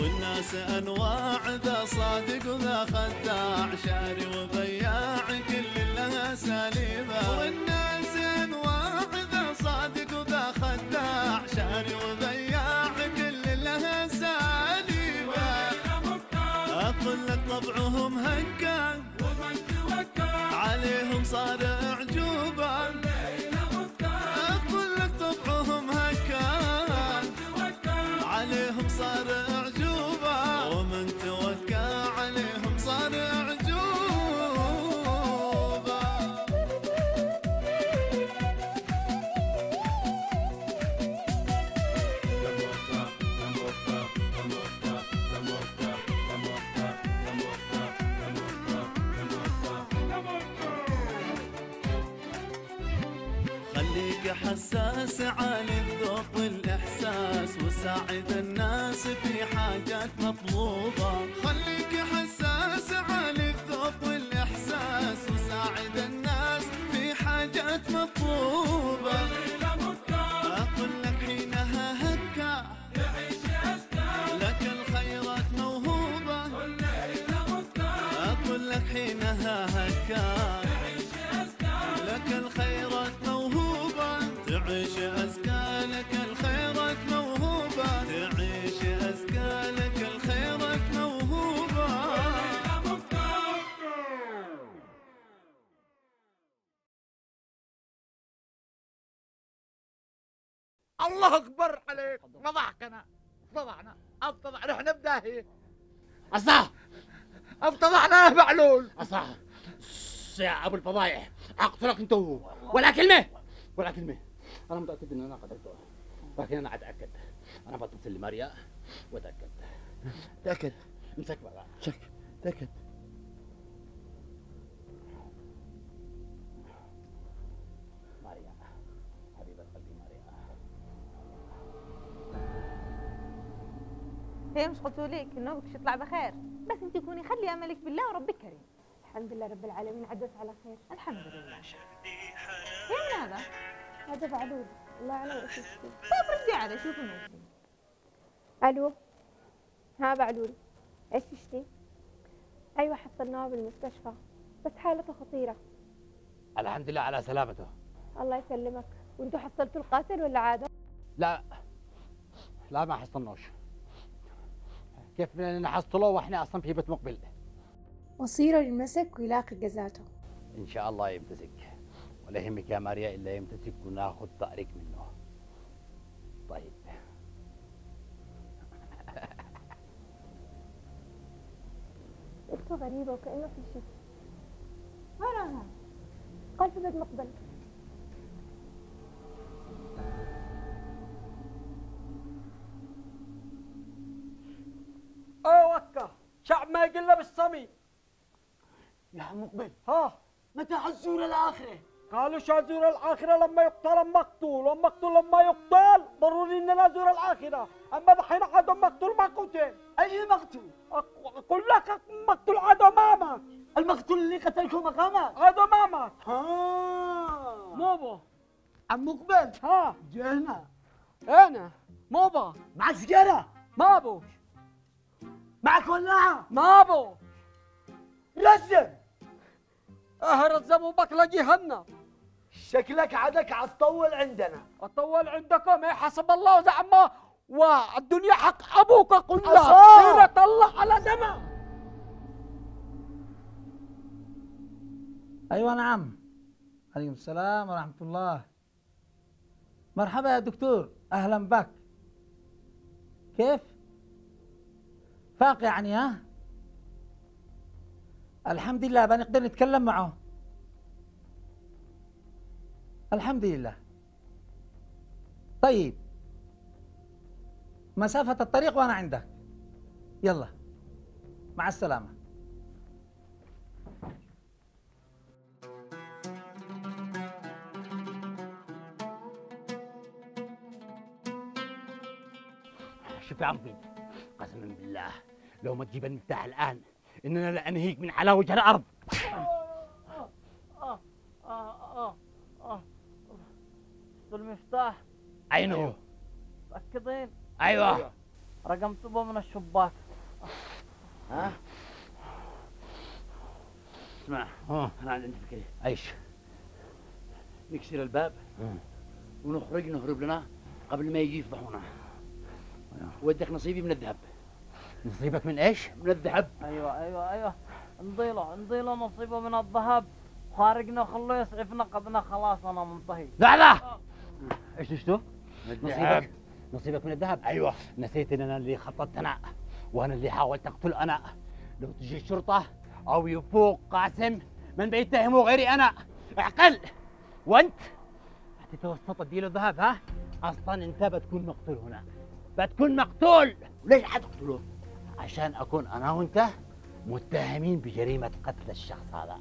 والناس انواع، ذا صادق وذا خداع، شاري وبياع كل لها ساليبه. والناس انواع، ذا صادق وذا خداع، شاري وبياع كل لها ساليبه. اقول لك طبعهم هكا ومن توكل عليهم صار اعجوبه. اقول لك طبعهم هكا عليهم صار اعجوبه، ومن توكل عليهم صار اعجوبه. خليك حساس عالي الذوق والإحساس، وساعد الناس في حاجات مطلوبة. خليك حساس عالي الذوق والإحساس، وساعد الناس في حاجات مطلوبة. أقول لك حينها هكا يعيش أزكى، لك الخيرات موهوبة. أقول لك حينها هكا لك الخيرات موهوبة، تعيش أزكى لك الخيرات موهوبة، تعيش أزكى لك الخيرات موهوبة. الله أكبر عليك، فضحكنا فضحنا افتضحنا، احنا بداهية. أصح افتضحنا يا معلول. أصح يا أبو الفضايح، أقتلك أنت وهو، ولا كلمة ولا كلمة. أنا متأكد إن أنا قتلته، لكن أنا أتأكد. أنا بتصل لماريا وأتأكد. تأكد. امسك بقى. تأكد. ماريا حبيبة قلبي ماريا. هي مش قلت لك انه بدك تطلع بخير، بس انت كوني خلي املك بالله وربك كريم. الحمد لله رب العالمين عدت على خير. الحمد لله. هي من هذا؟ هذا بعلول، الله أعلم إيش يشتي. طيب ردي عليه شوفي ما يشتي. ألو، ها بعلول، إيش يشتي؟ أيوة حصلناه بالمستشفى، بس حالته خطيرة. الحمد لله على سلامته. الله يسلمك. وانتوا حصلتوا القاتل ولا عاده؟ لا ما حصلناش. كيف بدنا نحصله واحنا اصلا في بيت مقبل؟ مصيره ينمسك ويلاقي جزاته. ان شاء الله يمتسك، ولا يهمك يا ماريا الا يمتسك وناخذ طارق منه. طيب لقيته غريبة وكأنه في شيء. وراها قال في بيت مقبل. وكا شعب ما يقل بالصمي. يا مقبل، ها متى حزور الاخره؟ قالوا شازور الآخرة لما يقتل المقتول، والمقتول لما يقتل ضروري إننا نزور الآخرة. أما دحين عدو مقتول ما قتل. اي مقتول؟ أقول لك مقتول عدو ما مات. المقتول اللي قتلكم مقامك عدو ما مات. موبا عم مقبل، ها جينا. أنا موبا معك سيجاره؟ ما بوش. معك ولاعه؟ ما بوش. رزم. رزموا بك لجهنم. شكلك عدك عتطول عندنا. أطول عندكم. حسب الله وزعما، والدنيا حق أبوك كلها. أصاب. حين طلع على دمه. أيوة نعم. عليكم السلام ورحمة الله. مرحبا يا دكتور، أهلا بك. كيف؟ فاق يعني ها؟ الحمد لله بنقدر نتكلم معه. الحمد لله. طيب مسافة الطريق وأنا عندك. يلا مع السلامة. شوف يا عمي، قسما بالله لو ما تجيب المفتاح الآن إننا لأنهيك من على وجه الأرض. المفتاح. عينه. متأكدين؟ أيوه. رقمت به من الشباك. ها؟ اسمع، انا عندي فكره. ايش؟ نكسر الباب ونخرج نهرب لنا قبل ما يجي يفضحونا. ودك نصيبي من الذهب. نصيبك من ايش؟ من الذهب. ايوه نضي له نصيبه من الذهب. خارجنا خلوه يسعفنا قدنا خلاص انا منتهي. لحظة. ايش نشتو؟ الذهب. نصيبك من الذهب؟ ايوه. نسيت ان انا اللي خططت انا، وانا اللي حاولت اقتل انا. لو تجي الشرطة او يفوق قاسم من بيتهموا غيري انا. اعقل. وانت هتتوسط تديله الذهب ها؟ اصلا انت بتكون مقتول هنا. بتكون مقتول. ليش حتقتله؟ عشان اكون انا وانت متهمين بجريمة قتل الشخص هذا.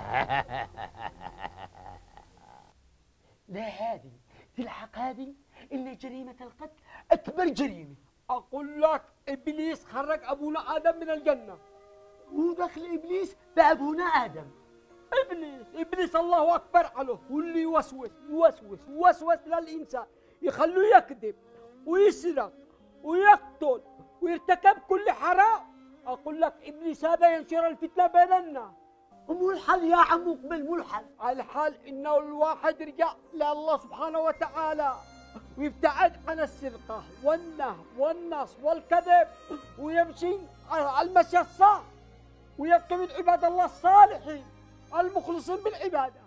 لا هذه تلحق هذه ان جريمة القتل اكبر جريمة. اقول لك ابليس خرج ابونا ادم من الجنه. ودخل ابليس بابونا ادم. ابليس الله اكبر عليه، واللي يوسوس للانسان يخلوه يكذب ويسرق ويقتل ويرتكب كل حرام. اقول لك ابليس هذا ينشر الفتنه بين الناس. مو الحل يا عم مقبل، مو الحل. الحل انه الواحد يرجع لله سبحانه وتعالى ويبتعد عن السرقه والنهب والنصب والكذب ويمشي على المشي الصح ويبقى من عباد الله الصالحين المخلصين بالعباده.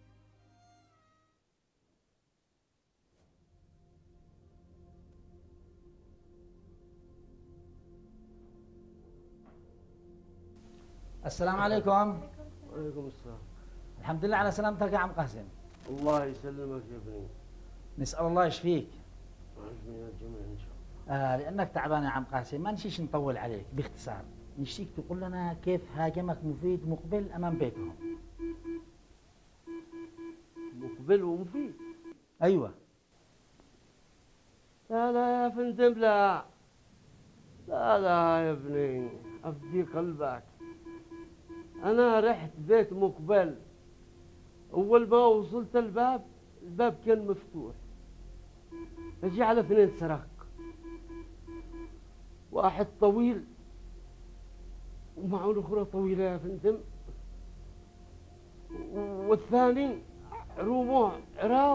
السلام عليكم. وعليكم السلام. الحمد لله على سلامتك يا عم قاسم. الله يسلمك يا ابني. نسأل الله يشفيك. ويعافينا الجميع ان شاء الله. لأنك تعبان يا عم قاسم ما نشيش نطول عليك. باختصار نشتيك تقول لنا كيف هاجمك مفيد مقبل أمام بيتهم. مقبل ومفيد؟ أيوة. لا يا فندم لا يا ابني، أفدي قلبك. أنا رحت بيت مقبل، أول ما وصلت الباب كان مفتوح. اجي على اثنين سرق، واحد طويل ومعه الأخرى طويلة يا فندم، والثاني رموع عراض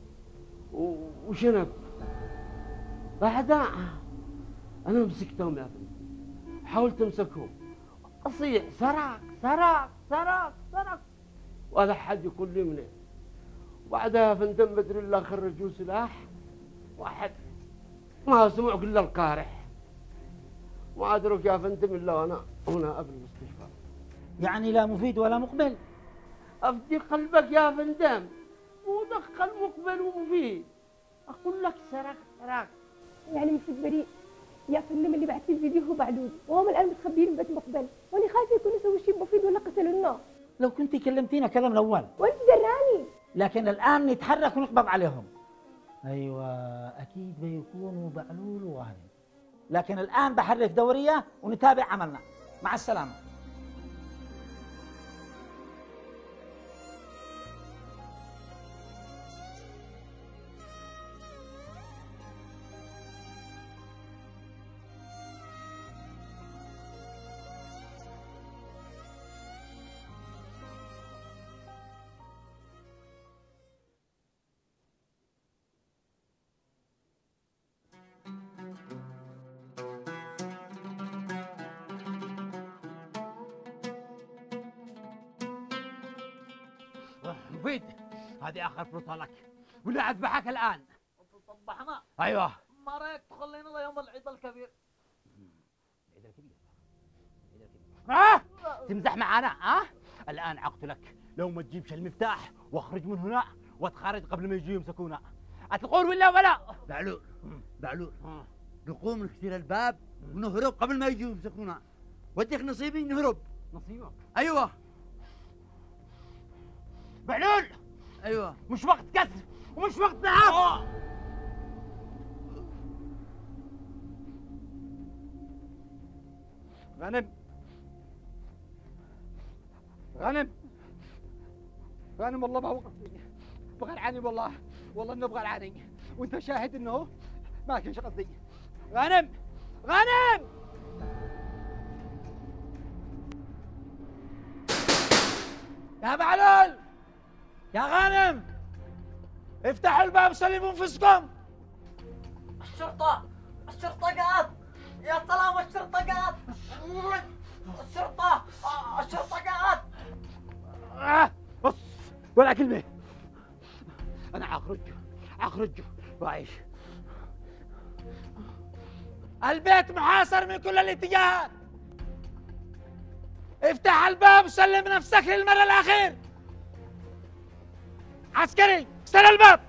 وشنب. بعدها أنا مسكتهم يا فندم، حاولت أمسكهم أصيح سرق سرق سرق سرق، ولا حد يقول لي منين. وبعدها يا فندم بدري الله خرجوا سلاح واحد ما سمعوا إلا القارح، ما أدرك يا فندم إلا أنا هنا قبل المستشفى. يعني لا مفيد ولا مقبل؟ أفدي قلبك يا فندم، ودخل مقبل ومفيد. أقول لك سرق سرق. يعني مفيد بريء يا فندم. اللي بعت لي الفيديو هو بعدود، وهم الان متخبيين ببيت مقبل، وانا خايفه يكونوا سووا شيء مفيد ولا قتلونا. لو كنت كلمتينا كذا من الاول. وانت دراني. لكن الان نتحرك ونقبض عليهم. ايوه اكيد بيكونوا بعلول وغانم. لكن الان بحرك دوريه ونتابع عملنا. مع السلامه. مفيد، هذه اخر فرصه لك ولا اذبحك الان. صبحنا. ايوه. ما رايك تخلينا ليوم العيد الكبير؟ العيد الكبير. العيد الكبير. تمزح معانا ها؟ الان اقتلك لو ما تجيبش المفتاح واخرج من هنا واتخرج قبل ما يجوا يمسكونا. اتقول ولا؟ بعلول نقوم نكسر الباب ونهرب قبل ما يجوا يمسكونا. وديك نصيبي نهرب. نصيبك؟ ايوه. بعلول. ايوه. مش وقت كسر ومش وقت لعب. غانم والله ما هو قصدي، بغى العاني والله انه بغى العاني، وانت شاهد انه ما كانش قصدي. غانم غانم يا معلول، يا غانم، افتحوا الباب سلموا انفسكم. الشرطة قاعد. يا سلام الشرطة قاعد. الشرطة قاعد. بص ولا كلمة، أنا أخرج وأعيش. البيت محاصر من كل الاتجاهات. افتح الباب وسلم نفسك للمرة الأخير. عسكري استنى الباب.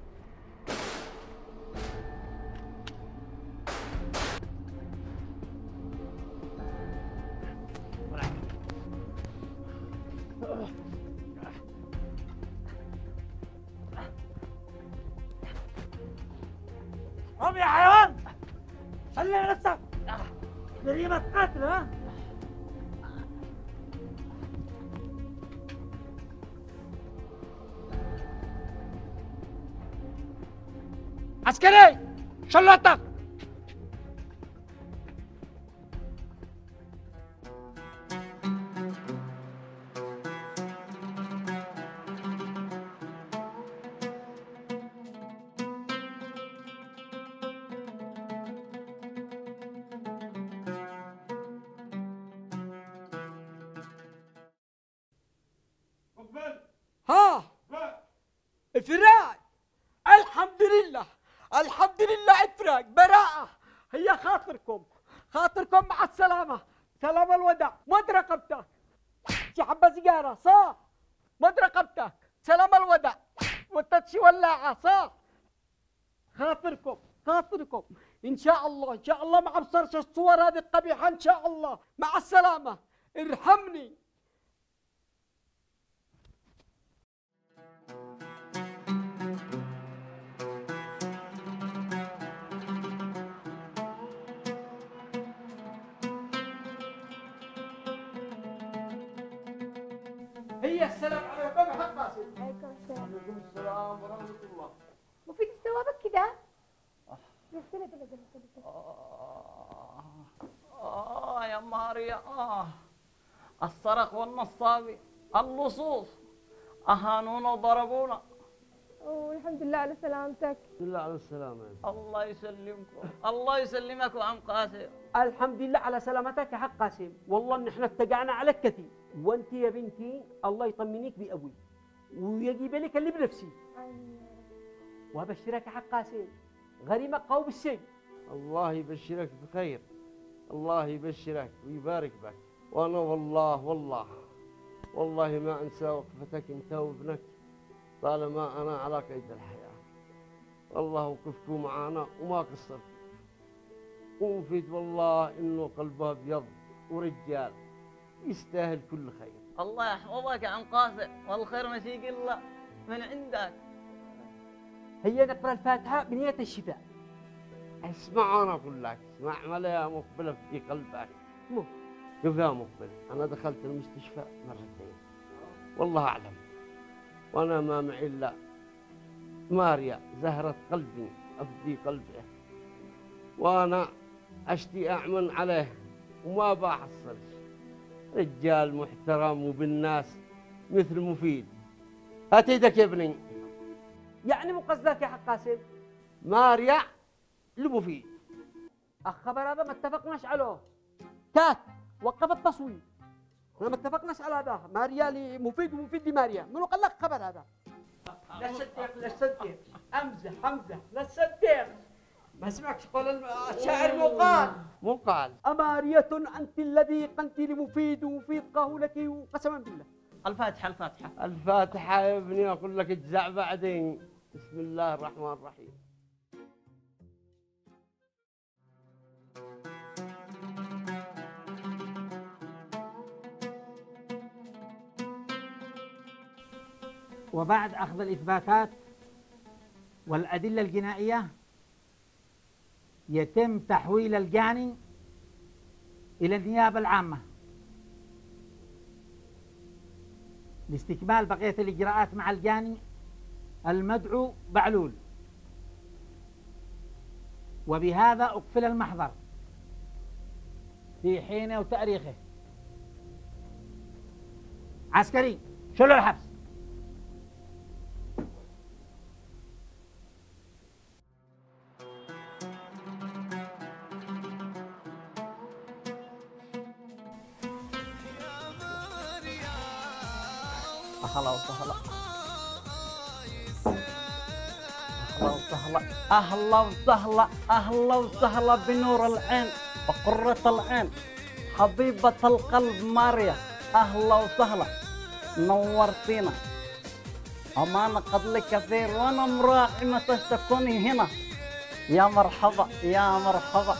قوم يا حيوان، سلم نفسك. جريمة قتل ها؟ عسكري شلوطك. ها الفراق. الحمد لله الفراق براءة. هي خاطركم مع السلامة. سلام الوداع. مد رقبتك شي حبة سيجارة صح؟ مد رقبتك. سلام الوداع. والتتشي ولاعة صح؟ خاطركم إن شاء الله ما أبصرش الصور هذه القبيحة إن شاء الله. مع السلامة. ارحمني. هي السلام عليكم يا حق قاسم. عليكم السلام. عليكم السلام ورحمة الله. مفيد استوابك كده؟ يا ماريا السرق والنصابي اللصوص أهانونا وضربونا. والحمد لله على سلامتك. الحمد لله على السلامة. الله يسلمكم. الله يسلمك وعم قاسم. الحمد لله على سلامتك يا حق قاسم. والله ان احنا اتقعنا عليك كثير، وانت يا بنتي الله يطمنيك بأبوي ويجيب لك اللي بنفسي. وابشرك يا حق قاسم غريمك قوي بالسجن. الله يبشرك بخير، الله يبشرك ويبارك بك. وانا والله ما انسى وقفتك انت وابنك طالما انا على قيد الحياه. والله وقفتوا معانا وما قصرتوا. ومفيد والله انه قلبه ابيض ورجال يستاهل كل خير. الله يحفظك يا عم قاسم، والخير ما يجي الا من عندك. هيا نقرا الفاتحه بنيه الشفاء. اسمع انا اقول لك، اسمع ما لا مقبله في قلبك. شوف يا مقبل، انا دخلت المستشفى مرتين والله اعلم، وانا ما معي الا ماريا زهرة قلبي افدي قلبه، وانا اشتي اعمل عليه وما بحصلش. رجال محترم وبالناس مثل مفيد. هات ايدك يا ابني. يعني مو قصدك يا حق قاسم ماريا لمفيد. الخبر هذا ما اتفقناش عليه. كات وقف التصوير. احنا ما اتفقناش على هذا. ماريا لمفيد ومفيد لماريا. منو قال لك الخبر هذا؟ لا تصدق امزح لا تصدق. ما سمعتش قول الشاعر مو قال أمارية أنت الذي قنت لمفيد ومفيد قاه لك وقسما بالله. الفاتحة يا ابني أقول لك اجزع بعدين. بسم الله الرحمن الرحيم. وبعد أخذ الإثباتات والأدلة الجنائية يتم تحويل الجاني إلى النيابة العامة لاستكمال بقية الإجراءات مع الجاني المدعو بعلول. وبهذا أقفل المحضر في حينه وتاريخه. عسكري شلوا الحبس. أهلا وسهلا أهلا وسهلا أهلا وسهلا أهلا وسهلا بنور العين وقرة العين حبيبة القلب ماريا. أهلا وسهلا نورتينا. أمانة قبل كثير وأنا مراعي متى تكوني هنا. يا مرحبا يا مرحبا.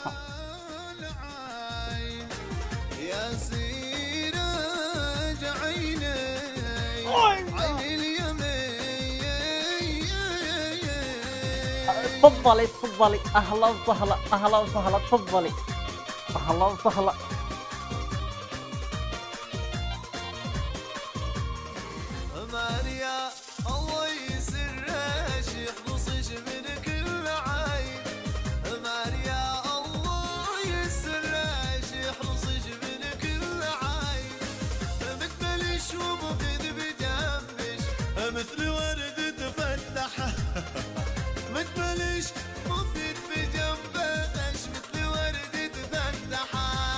يا سيرج عيني عيني اليمين. تفضلي تفضلي. أهلا وسهلا أهلا وسهلا. تفضلي أهلا وسهلا. ماريا الله يسرش يخلصش من كل عين. ماريا الله يسرش يخلصش من كل عين. مثلش ومفيد بجنبش مثل ورد تفتح. مثلش مفيد بجنبش مثل ورد تفتح.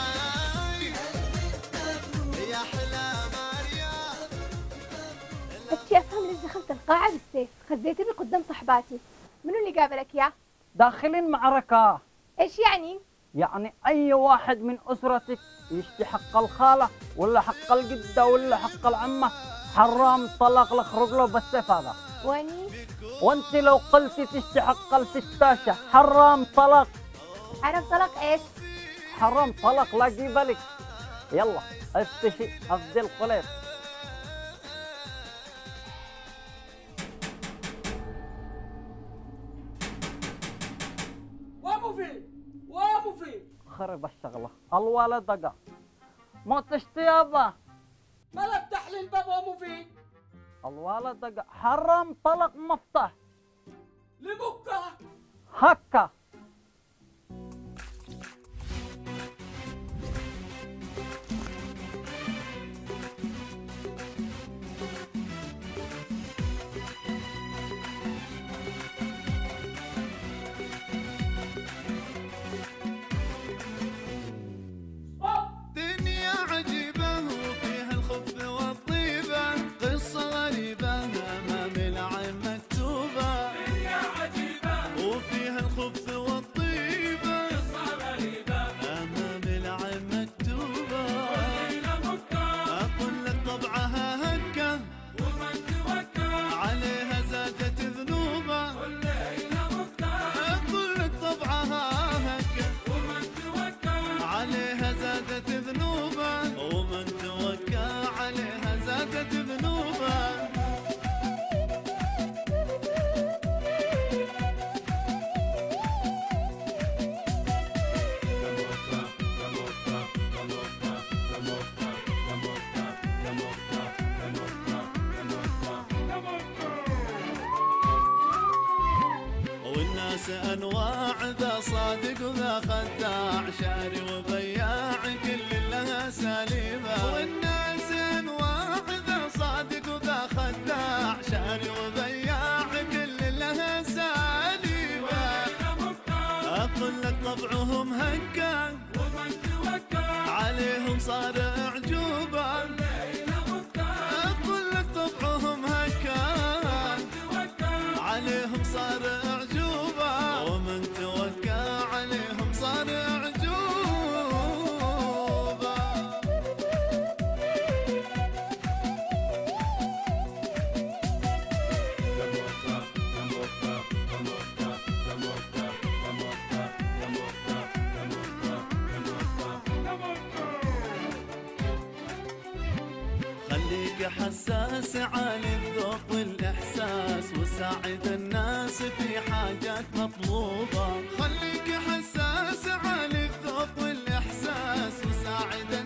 يا حلا ماريا. بدي افهم ليش دخلت القاعة بالسيف، خزيتني قدام صحباتي. منو اللي قابلك يا؟ داخلين معركة. ايش يعني؟ يعني أي واحد من أسرتك يشتي حق الخالة ولا حق الجدة ولا حق العمة حرام طلاق لخرج له بالسيف هذا. واني؟ وانت لو قلتي تشتي حق الفتاشة حرام طلاق. حرام طلاق ايش؟ حرام طلاق لا جيب لك. يلا افتشي افضل قليل. خرب الشغلة. الولد دقا ما تشتي يابا. ما افتح لي الباب ومفيد. الولد دقا حرام طلق مفتاح. لمكة هكا. دنيا عجيبة وفيها الخبث والطيبة. قصة غريبة أمام العين مكتوبة. دنيا عجيبة وفيها الخبث والطيبة. قصة غريبة أمام العين مكتوبة. أقول لك طبعها هكة ومن توكل عليها زادت ذنوبة. أقول لك طبعها هكة ومن توكل عليها زادت ذنوبه. ومن توكل عليها زادت ذنوبه. والناس انواع ذا صادق وذا خداع. شاري وبياع كل لها سليمه. والناس انواع ذا صادق وذا خداع. شاري وبياع كل لها سليمه. اقول لك طبعهم هكا ومن توكل عليهم صار اعجوبه. اقول لك طبعهم هكا عليهم صار اعجوبه. ومن توكل عليهم صار اعجوبه. خليك حساس عالي الذوق والإحساس وساعد الناس في حاجات مطلوبة. خليك حساس عالي الذوق والإحساس وساعد